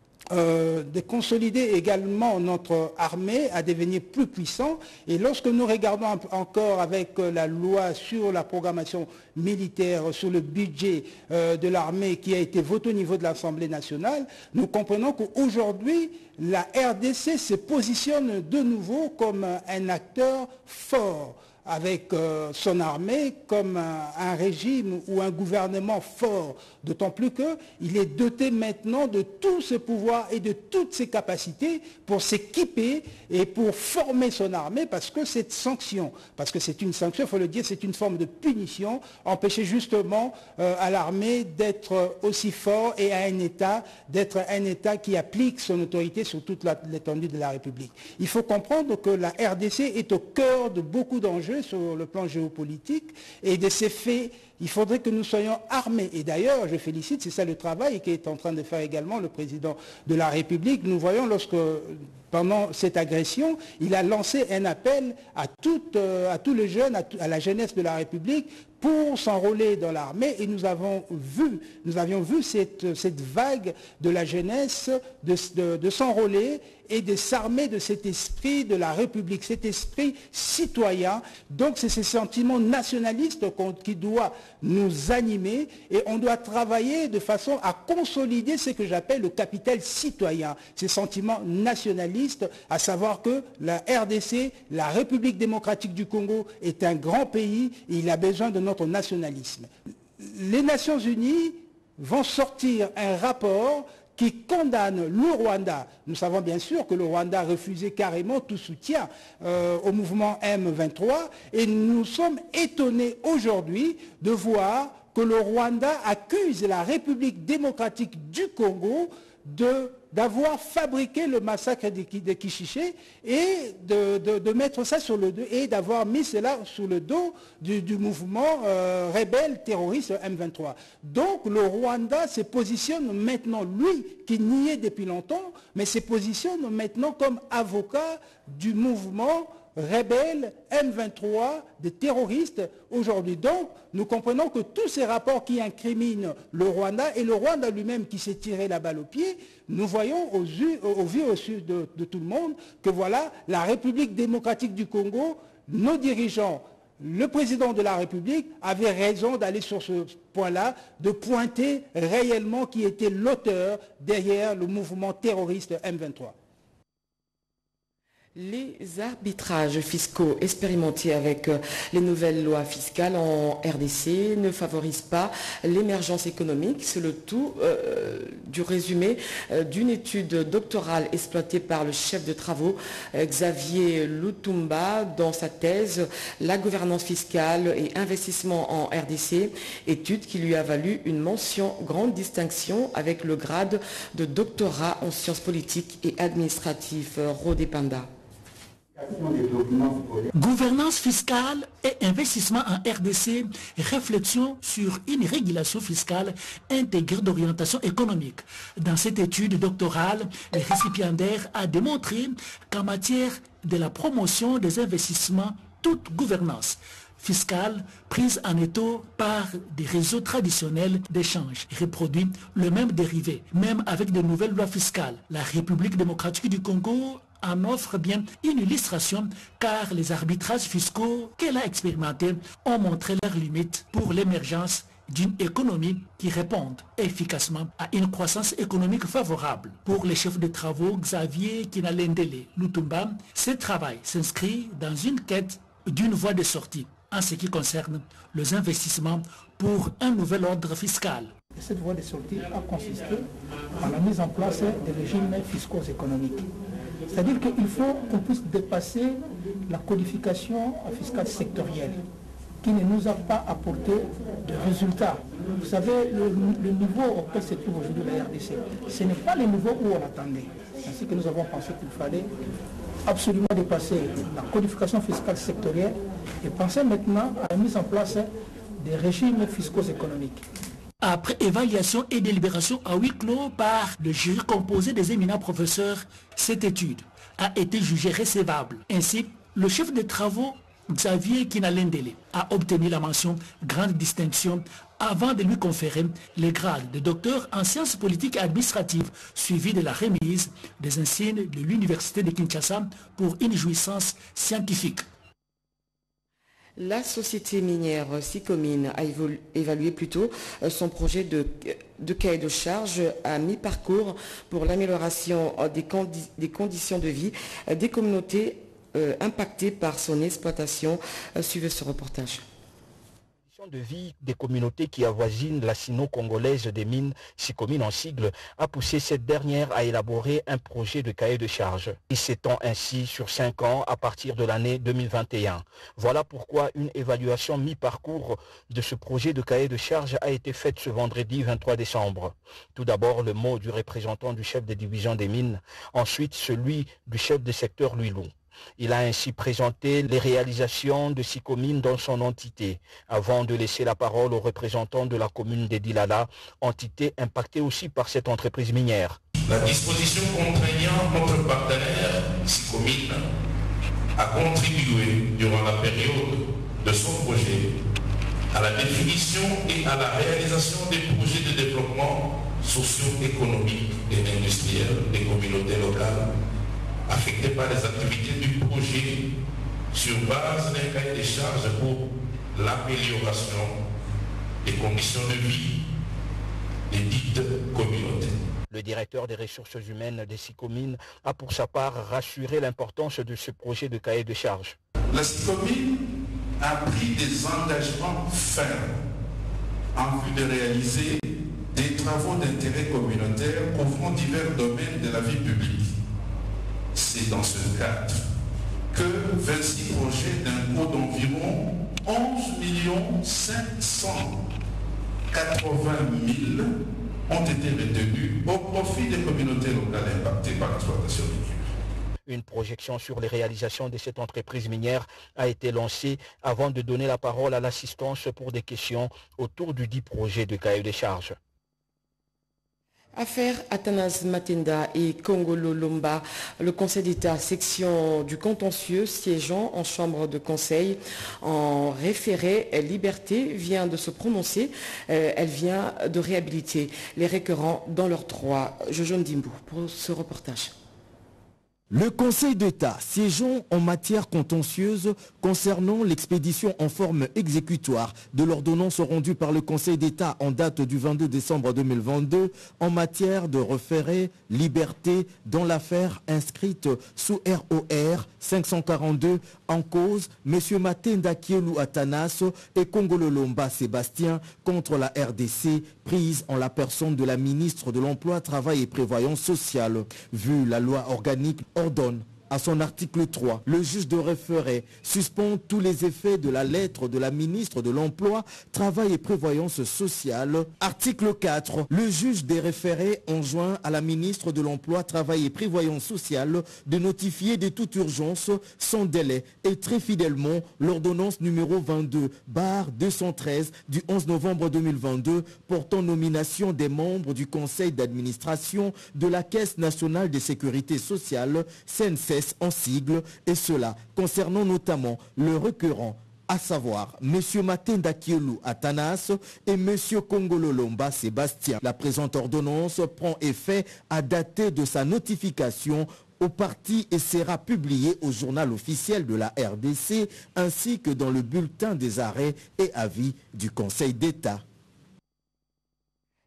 S19: notre armée à devenir plus puissant. Et lorsque nous regardons encore avec la loi sur la programmation militaire, sur le budget de l'armée qui a été voté au niveau de l'Assemblée nationale, nous comprenons qu'aujourd'hui, la RDC se positionne de nouveau comme un acteur fort, avec son armée comme un régime ou un gouvernement fort, d'autant plus qu'il est doté maintenant de tout ce pouvoir et de toutes ses capacités pour s'équiper et pour former son armée, parce que cette sanction, parce que c'est une sanction, il faut le dire, c'est une forme de punition, empêcher justement à l'armée d'être aussi fort et à un État, d'être un État qui applique son autorité sur toute l'étendue de la République. Il faut comprendre que la RDC est au cœur de beaucoup d'enjeux sur le plan géopolitique, et de ces faits, il faudrait que nous soyons armés. Et d'ailleurs, je félicite, c'est ça le travail qu'est en train de faire également le président de la République. Nous voyons pendant cette agression, il a lancé un appel à tous les jeunes, à la jeunesse de la République, pour s'enrôler dans l'armée, et nous avions vu cette vague de la jeunesse de s'enrôler et de s'armer de cet esprit de la République, cet esprit citoyen. Donc c'est ce sentiment nationaliste qui doit nous animer, et on doit travailler de façon à consolider ce que j'appelle le capital citoyen, ces sentiments nationalistes, à savoir que la RDC, la République démocratique du Congo, est un grand pays et il a besoin de notre nationalisme. Les Nations Unies vont sortir un rapport qui condamne le Rwanda. Nous savons bien sûr que le Rwanda a refusé carrément tout soutien au mouvement M23, et nous sommes étonnés aujourd'hui de voir que le Rwanda accuse la République démocratique du Congo d'avoir fabriqué le massacre de Kishiché et de mettre ça sur le dos, et d'avoir mis cela sur le dos du mouvement rebelle terroriste M23. Donc le Rwanda se positionne maintenant, lui qui niait depuis longtemps, mais se positionne maintenant comme avocat du mouvement rebelles, M23, des terroristes aujourd'hui. Donc, nous comprenons que tous ces rapports qui incriminent le Rwanda, et le Rwanda lui-même qui s'est tiré la balle au pied, nous voyons au vu au su de tout le monde que voilà, la République démocratique du Congo, nos dirigeants, le président de la République avait raison d'aller sur ce point-là, de pointer réellement qui était l'auteur derrière le mouvement terroriste M23.
S1: Les arbitrages fiscaux expérimentés avec les nouvelles lois fiscales en RDC ne favorisent pas l'émergence économique. C'est le tout du résumé d'une étude doctorale exploitée par le chef de travaux Xavier Lutumba dans sa thèse « La gouvernance fiscale et investissement en RDC », étude qui lui a valu une mention grande distinction avec le grade de doctorat en sciences politiques et administratives. Rodé Panda.
S20: Gouvernance fiscale et investissement en RDC, réflexion sur une régulation fiscale intégrée d'orientation économique. Dans cette étude doctorale, le récipiendaire a démontré qu'en matière de la promotion des investissements, toute gouvernance fiscale prise en étau par des réseaux traditionnels d'échange reproduit le même dérivé, même avec de nouvelles lois fiscales. La République démocratique du Congo en offre bien une illustration, car les arbitrages fiscaux qu'elle a expérimentés ont montré leurs limites pour l'émergence d'une économie qui réponde efficacement à une croissance économique favorable. Pour les chefs de travaux Xavier Kinalendele Lutumba, ce travail s'inscrit dans une quête d'une voie de sortie en ce qui concerne les investissements pour un nouvel ordre fiscal. Et cette voie de sortie a consisté à la mise en place des régimes fiscaux économiques. C'est-à-dire qu'il faut qu'on puisse dépasser la codification fiscale sectorielle qui ne nous a pas apporté de résultats. Vous savez, le niveau auquel se trouve aujourd'hui la RDC, ce n'est pas le niveau où on attendait. Ainsi que nous avons pensé qu'il fallait absolument dépasser la codification fiscale sectorielle et penser maintenant à la mise en place des régimes fiscaux économiques.
S8: Après évaluation et délibération à huis clos par le jury composé des éminents professeurs, cette étude a été jugée recevable. Ainsi, le chef de travaux, Xavier Kinalendele, a obtenu la mention grande distinction avant de lui conférer les grades de docteur en sciences politiques et administratives, suivi de la remise des insignes de l'Université de Kinshasa pour une jouissance scientifique.
S1: La société minière Sicomine a évalué plutôt son projet de cahier de charge à mi-parcours pour l'amélioration des conditions de vie des communautés impactées par son exploitation. Suivez ce reportage.
S21: De vie des communautés qui avoisinent la sino-congolaise des mines, Sicomine en sigle, a poussé cette dernière à élaborer un projet de cahier de charge. Il s'étend ainsi sur 5 ans à partir de l'année 2021. Voilà pourquoi une évaluation mi-parcours de ce projet de cahier de charge a été faite ce vendredi 23 décembre. Tout d'abord le mot du représentant du chef de division des mines, ensuite celui du chef de secteur Louilou. Il a ainsi présenté les réalisations de Sicomine dans son entité, avant de laisser la parole aux représentants de la commune d'Edilala, entité impactée aussi par cette entreprise minière.
S22: La disposition contraignant notre partenaire Sicomine a contribué durant la période de son projet à la définition et à la réalisation des projets de développement socio-économique et industriel des communautés locales affectés par les activités du projet sur base d'un cahier des charges pour l'amélioration des conditions de vie des dites communautés.
S21: Le directeur des ressources humaines des Sicomine a pour sa part rassuré l'importance de ce projet de cahier de charges.
S22: La Sicomine a pris des engagements fermes en vue de réaliser des travaux d'intérêt communautaire couvrant divers domaines de la vie publique. C'est dans ce cadre que 26 projets d'un coût d'environ 11 580 000 ont été retenus au profit des communautés locales impactées par l'exploitation minière.
S21: Une projection sur les réalisations de cette entreprise minière a été lancée avant de donner la parole à l'assistance pour des questions autour du dit projet de cahier de charges.
S1: Affaire Athanase Matenda et Kongolo Lomba, le Conseil d'État section du contentieux siégeant en chambre de conseil en référé liberté vient de se prononcer. Elle vient de réhabiliter les requérants dans leurs droits. Jojo Ndimbu pour ce reportage.
S7: Le Conseil d'État siégeant en matière contentieuse concernant l'expédition en forme exécutoire de l'ordonnance rendue par le Conseil d'État en date du 22 décembre 2022 en matière de référé liberté dans l'affaire inscrite sous ROR 542 en cause M. Matenda Kielu Athanase et Kongolo Lomba Sébastien contre la RDC prise en la personne de la ministre de l'Emploi, Travail et Prévoyance sociale. Vu la loi organique ordonne à son article 3, le juge de référé suspend tous les effets de la lettre de la ministre de l'Emploi, Travail et Prévoyance sociale. Article 4, le juge des référés enjoint à la ministre de l'Emploi, Travail et Prévoyance sociale de notifier de toute urgence, sans délai et très fidèlement l'ordonnance numéro 22/213 du 11 novembre 2022 portant nomination des membres du conseil d'administration de la Caisse nationale de sécurité sociale, CNCS en sigle, et cela concernant notamment le requérant, à savoir M. Matenda Kielu Athanase et M. Kongolo Lomba Sébastien. La présente ordonnance prend effet à dater de sa notification au parti et sera publiée au journal officiel de la RDC ainsi que dans le bulletin des arrêts et avis du Conseil d'État.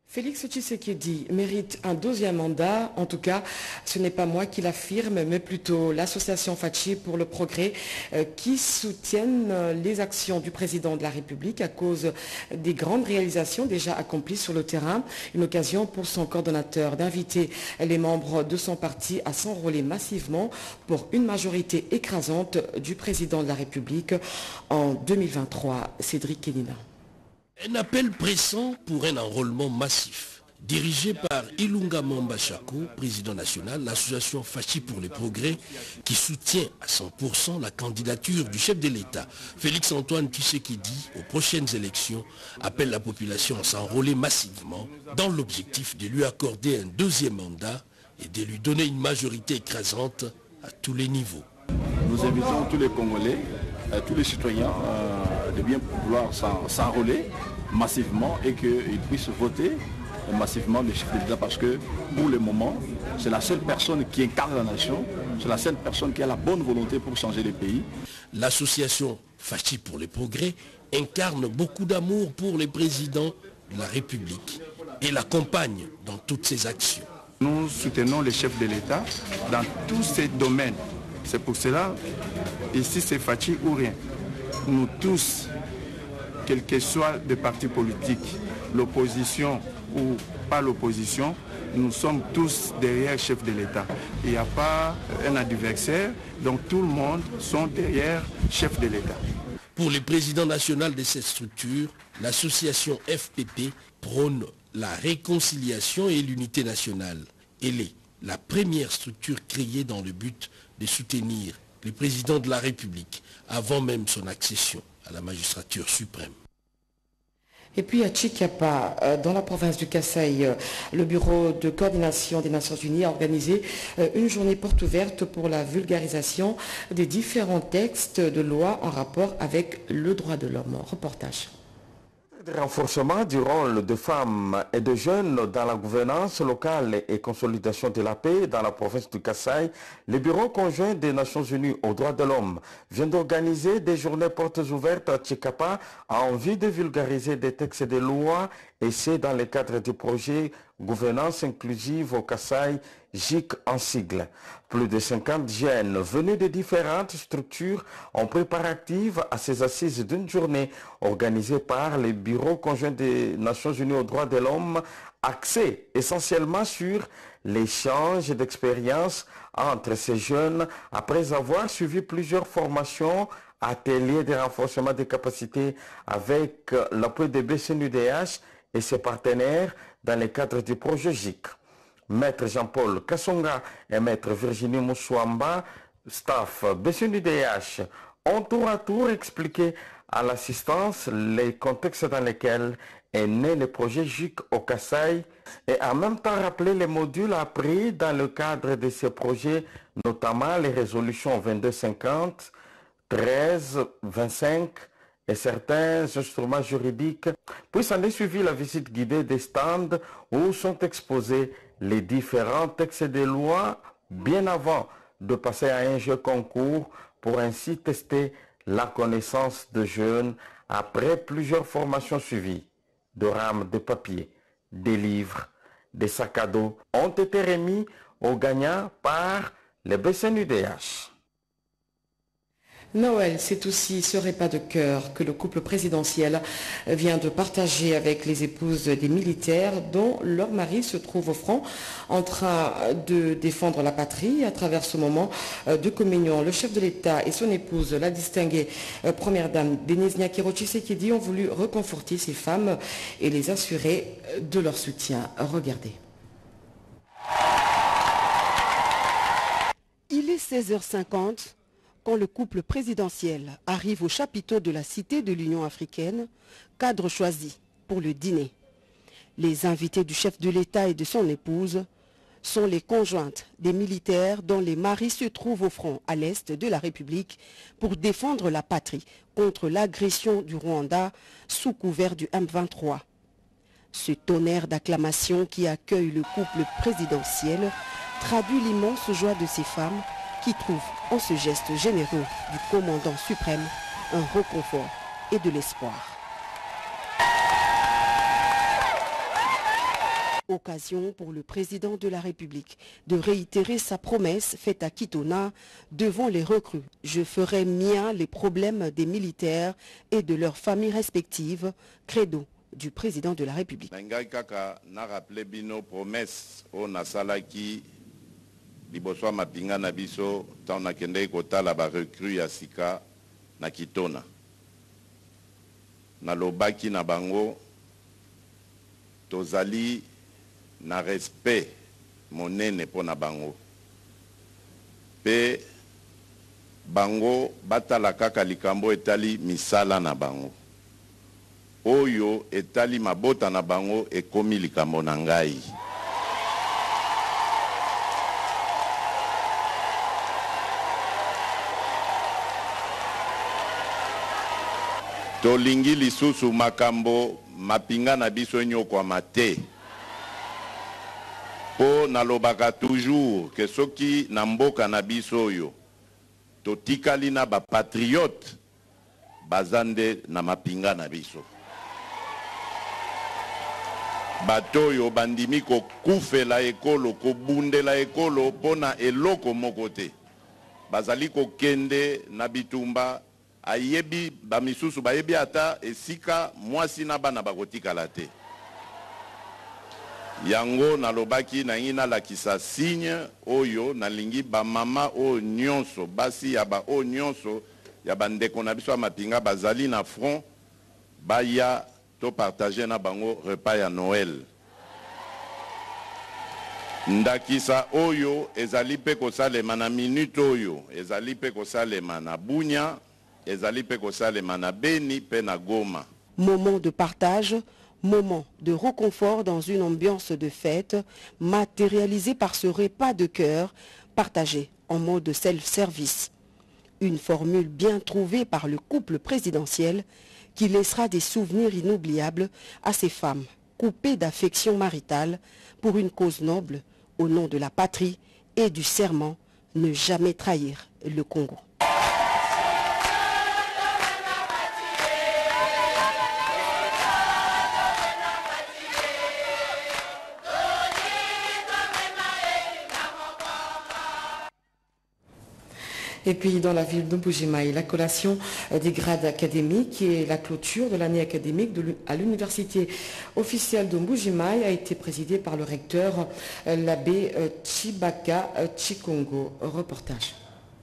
S1: Félix Tshisekedi mérite un deuxième mandat. En tout cas, ce n'est pas moi qui l'affirme, mais plutôt l'association Fachi pour le progrès qui soutiennent les actions du président de la République à cause des grandes réalisations déjà accomplies sur le terrain. Une occasion pour son coordonnateur d'inviter les membres de son parti à s'enrôler massivement pour une majorité écrasante du président de la République en 2023. Cédric Kenina.
S2: Un appel pressant pour un enrôlement massif. Dirigé par Ilunga Mamba Chako, président national, l'association Fachi pour le progrès, qui soutient à 100% la candidature du chef de l'État, Félix-Antoine Tshisekedi, aux prochaines élections, appelle la population à s'enrôler massivement dans l'objectif de lui accorder un deuxième mandat et de lui donner une majorité écrasante à tous les niveaux.
S3: Nous invitons tous les Congolais, tous les citoyens de bien vouloir s'enrôler massivement et qu'ils puissent voter massivement le chef de l'État parce que pour le moment, c'est la seule personne qui incarne la nation, c'est la seule personne qui a la bonne volonté pour changer le pays.
S2: L'association Fachi pour le progrès incarne beaucoup d'amour pour les présidents de la République et l'accompagne dans toutes ses actions.
S3: Nous soutenons le chef de l'État dans tous ces domaines. C'est pour cela, ici c'est Fachi ou rien. Nous tous, quel que soit le parti politique, l'opposition ou pas l'opposition, nous sommes tous derrière le chef de l'État. Il n'y a pas un adversaire, donc tout le monde sont derrière le chef de l'État.
S2: Pour le président national de cette structure, l'association FPP prône la réconciliation et l'unité nationale. Elle est la première structure créée dans le but de soutenir le président de la République avant même son accession à la magistrature suprême.
S1: Et puis à Chikapa, dans la province du Kasaï, le bureau de coordination des Nations Unies a organisé une journée porte ouverte pour la vulgarisation des différents textes de loi en rapport avec le droit de l'homme. Reportage.
S23: Le renforcement du rôle de femmes et de jeunes dans la gouvernance locale et consolidation de la paix dans la province du Kasaï, le Bureau conjoint des Nations Unies aux droits de l'homme vient d'organiser des journées portes ouvertes à Chikapa en vue de vulgariser des textes de loi et c'est dans le cadre du projet Gouvernance inclusive au Kasaï, GIC en sigle. Plus de 50 jeunes venus de différentes structures ont préparative à ces assises d'une journée organisée par le Bureau conjoint des Nations Unies aux droits de l'homme, axée essentiellement sur l'échange d'expériences entre ces jeunes après avoir suivi plusieurs formations, ateliers de renforcement des capacités avec l'appui de BCNUDH et ses partenaires dans le cadre du projet GIC. Maître Jean-Paul Kassonga et Maître Virginie Moussouamba, staff BCNUDH, ont tour à tour expliqué à l'assistance les contextes dans lesquels est né le projet GIC au Kasaï et en même temps rappelé les modules appris dans le cadre de ces projets, notamment les résolutions 2250, 13, 25 et certains instruments juridiques. Puis s'en est suivi la visite guidée des stands où sont exposés les différents textes de loi bien avant de passer à un jeu concours pour ainsi tester la connaissance de jeunes après plusieurs formations suivies. De rames de papier, des livres, des sacs à dos ont été remis aux gagnants par le BCNUDH.
S1: Noël, c'est aussi ce repas de cœur que le couple présidentiel vient de partager avec les épouses des militaires dont leur mari se trouve au front en train de défendre la patrie. À travers ce moment de communion, le chef de l'État et son épouse, la distinguée première dame Denise Nyakiro Tshisekedi, ont voulu reconforter ces femmes et les assurer de leur soutien. Regardez.
S24: Il est 16h50. Quand le couple présidentiel arrive au chapiteau de la Cité de l'Union africaine, cadre choisi pour le dîner. Les invités du chef de l'État et de son épouse sont les conjointes des militaires dont les maris se trouvent au front à l'est de la République pour défendre la patrie contre l'agression du Rwanda sous couvert du M23. Ce tonnerre d'acclamations qui accueille le couple présidentiel traduit l'immense joie de ces femmes qui trouve en ce geste généreux du commandant suprême un réconfort et de l'espoir. Occasion pour le président de la République de réitérer sa promesse faite à Kitona devant les recrues. Je ferai mien les problèmes des militaires et de leurs familles respectives, credo du président de la République.
S4: Na rappelé bino promesse au nasalaki liboso mapinga na biso tana kende kotala ba recrue ya sika na Kitona. Na lobaki na bango tozali na respect monene pona bango. Pe bango batala kaka likambo etali misala na bango. Oyo etali mabota na bango ekomi likambo na ngai. Tolingi lisusu makambo mapinga na biso nyoko mate. Po nalobaka toujours que soki na mboka na biso oyo totikali na ba patriote bazande na mapinga na biso. Batoyo bandimi ko kufela ekolo ko bundela ekolo pona eloko mokote. Bazali ko kende na bitumba ayebi bamisusu bayebi ata esika mwasi na bana bakotika late. Yango nalobaki na ngina la kisa signe oyo nalingi ba mama o nyonso basi ya ba o nyonso ya bandeko na biso mapinga bazali na front baya to partager na bango repas ya Noël. Ndakisa oyo ezali pe kosalema na minute oyo ezali pe kosalema na Bunya ezali pe kosalema na Beni pe na Goma.
S24: Moment de partage, moment de réconfort dans une ambiance de fête matérialisé par ce repas de cœur partagé en mode self-service. Une formule bien trouvée par le couple présidentiel qui laissera des souvenirs inoubliables à ces femmes coupées d'affection maritale pour une cause noble au nom de la patrie et du serment ne jamais trahir le Congo.
S1: Et puis dans la ville de Mbujimayi, la collation des grades académiques et la clôture de l'année académique à l'université officielle de Mbujimayi a été présidée par le recteur, l'abbé Chibaka Chikongo. Reportage.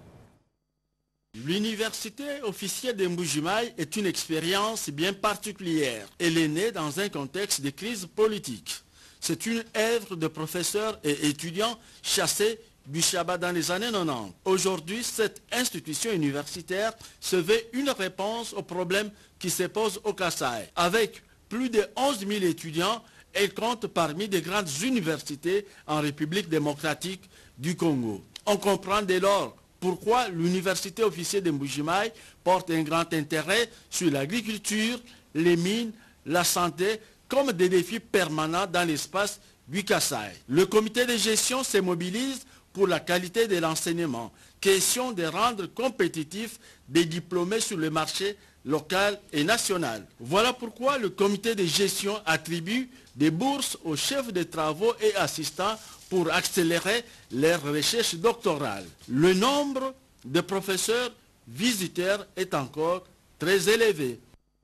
S5: L'université officielle de Mbujimayi est une expérience bien particulière. Elle est née dans un contexte de crise politique. C'est une œuvre de professeurs et étudiants chassés du Shabbat dans les années 90. Aujourd'hui, cette institution universitaire se veut une réponse aux problèmes qui se posent au Kasaï. Avec plus de 11 000 étudiants, elle compte parmi les grandes universités en République démocratique du Congo. On comprend dès lors pourquoi l'université officielle de Mbujimayi porte un grand intérêt sur l'agriculture, les mines, la santé, comme des défis permanents dans l'espace du Kasaï. Le comité de gestion se mobilise pour la qualité de l'enseignement. Question de rendre compétitifs des diplômés sur le marché local et national. Voilà pourquoi le comité de gestion attribue des bourses aux chefs de travaux et assistants pour accélérer leurs recherches doctorales. Le nombre de professeurs visiteurs est encore très élevé.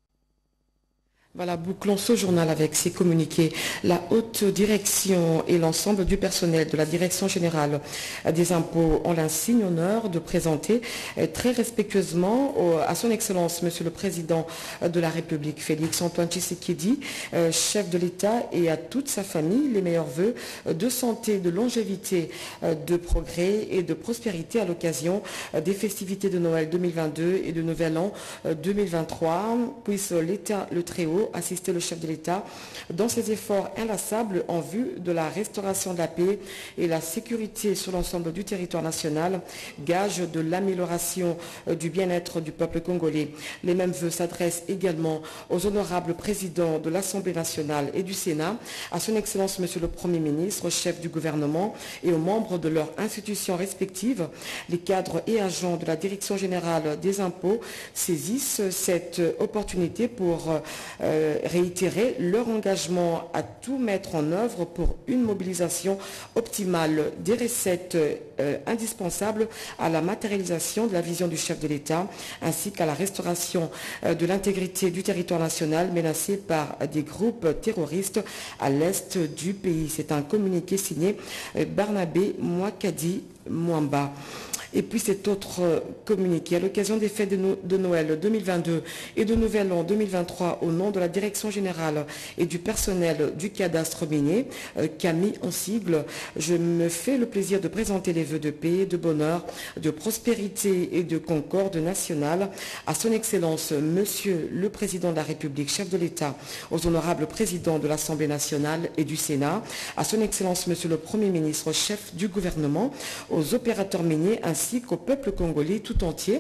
S1: Voilà, bouclons ce journal avec ces communiqués. La haute direction et l'ensemble du personnel de la direction générale des impôts ont l'insigne honneur de présenter très respectueusement à son excellence monsieur le président de la République Félix Antoine Tshisekedi, chef de l'État, et à toute sa famille les meilleurs vœux de santé, de longévité, de progrès et de prospérité à l'occasion des festivités de Noël 2022 et de Nouvel An 2023. Puisse l'État, le Très-Haut, assister le chef de l'État dans ses efforts inlassables en vue de la restauration de la paix et la sécurité sur l'ensemble du territoire national, gage de l'amélioration du bien-être du peuple congolais. Les mêmes vœux s'adressent également aux honorables présidents de l'Assemblée nationale et du Sénat, à son Excellence Monsieur le Premier ministre, chef du gouvernement, et aux membres de leurs institutions respectives. Les cadres et agents de la Direction générale des impôts saisissent cette opportunité pour réitéré leur engagement à tout mettre en œuvre pour une mobilisation optimale des recettes indispensables à la matérialisation de la vision du chef de l'État ainsi qu'à la restauration de l'intégrité du territoire national menacé par des groupes terroristes à l'est du pays. C'est un communiqué signé Barnabé Mouakadi Mwamba. Et puis cet autre communiqué, à l'occasion des fêtes de Noël 2022 et de Nouvel An 2023, au nom de la Direction Générale et du personnel du cadastre minier, CAMI en sigle, je me fais le plaisir de présenter les vœux de paix, de bonheur, de prospérité et de concorde nationale à son Excellence, Monsieur le Président de la République, chef de l'État, aux honorables présidents de l'Assemblée nationale et du Sénat, à son Excellence, Monsieur le Premier ministre, chef du gouvernement, aux opérateurs miniers ainsi qu'au peuple congolais tout entier.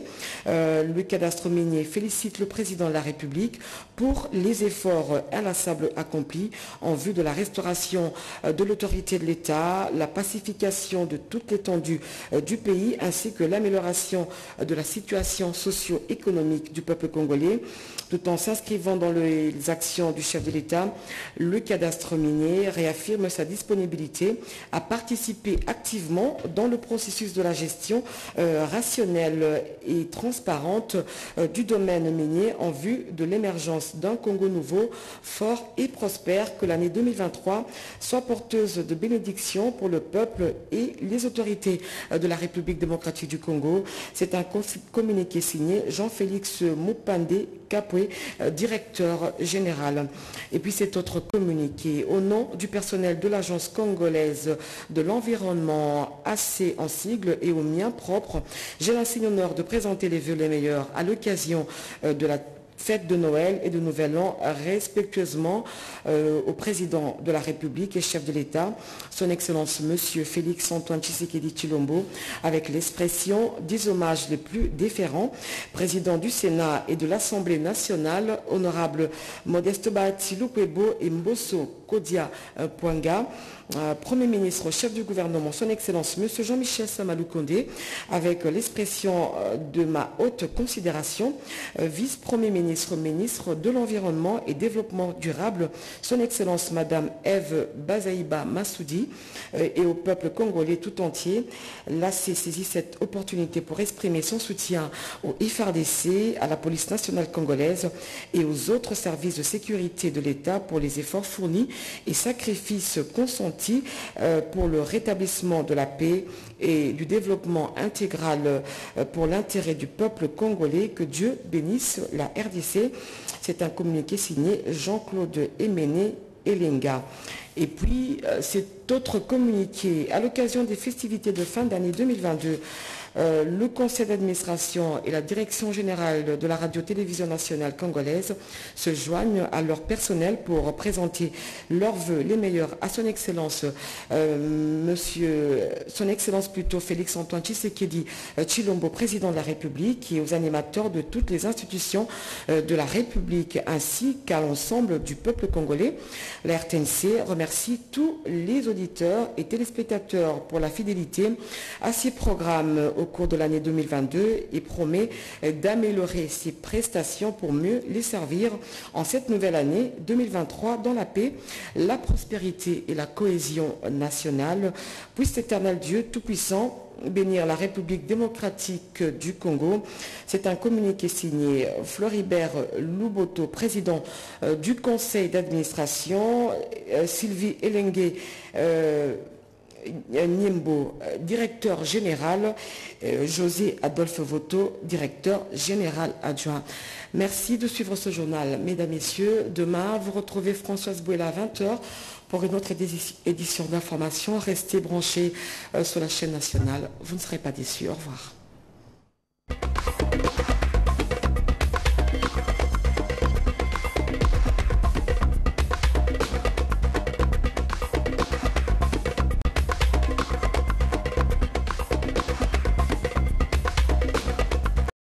S1: Le cadastre minier félicite le président de la République pour les efforts inlassables accomplis en vue de la restauration de l'autorité de l'État, la pacification de toute l'étendue du pays ainsi que l'amélioration de la situation socio-économique du peuple congolais. Tout en s'inscrivant dans les actions du chef de l'État, le cadastre minier réaffirme sa disponibilité à participer activement dans le processus de la gestion rationnelle et transparente du domaine minier en vue de l'émergence d'un Congo nouveau, fort et prospère, que l'année 2023 soit porteuse de bénédictions pour le peuple et les autorités de la République démocratique du Congo. C'est un communiqué signé Jean-Félix Mupande Kapwe, directeur général. Et puis cet autre communiqué, au nom du personnel de l'Agence congolaise de l'environnement, AC en sigle, et au mien propre, j'ai l'insigne honneur de présenter les vœux les meilleurs à l'occasion de la fête de Noël et de Nouvel An respectueusement au président de la République et chef de l'État, son Excellence Monsieur Félix Antoine Tshisekedi Tshilombo, avec l'expression des hommages les plus déférents, président du Sénat et de l'Assemblée nationale, honorable Modeste Bahati Lukwebo et Mbosso Kodia Pwanga, Premier ministre, chef du gouvernement, son Excellence Monsieur Jean-Michel Samalou Kondé, avec l'expression de ma haute considération, vice-premier ministre, ministre de l'Environnement et Développement durable, son Excellence Madame Ève Bazaïba Massoudi, et au peuple congolais tout entier. L'AC saisit cette opportunité pour exprimer son soutien au FARDC, à la police nationale congolaise et aux autres services de sécurité de l'État pour les efforts fournis et sacrifices consentis pour le rétablissement de la paix et du développement intégral pour l'intérêt du peuple congolais. Que Dieu bénisse la RDC. C'est un communiqué signé Jean-Claude Emene Elenga. Et puis, cet autre communiqué, à l'occasion des festivités de fin d'année 2022, le conseil d'administration et la direction générale de la radio-télévision nationale congolaise se joignent à leur personnel pour présenter leurs vœux les meilleurs à son Excellence, son Excellence plutôt Félix Antoine Tshisekedi Tshilombo, président de la République, et aux animateurs de toutes les institutions de la République ainsi qu'à l'ensemble du peuple congolais. La RTNC remercie tous les auditeurs et téléspectateurs pour la fidélité à ces programmes au cours de l'année 2022 et promet d'améliorer ses prestations pour mieux les servir en cette nouvelle année 2023 dans la paix, la prospérité et la cohésion nationale. Puisse l'Éternel Dieu Tout-Puissant bénir la République démocratique du Congo. C'est un communiqué signé Floribert Luboto, président du conseil d'administration, Sylvie Elengue Niembo, directeur général, José Adolphe Voto, directeur général adjoint. Merci de suivre ce journal, mesdames, messieurs. Demain, vous retrouvez Françoise Bouela à 20h pour une autre édition d'information. Restez branchés sur la chaîne nationale. Vous ne serez pas déçus. Au revoir.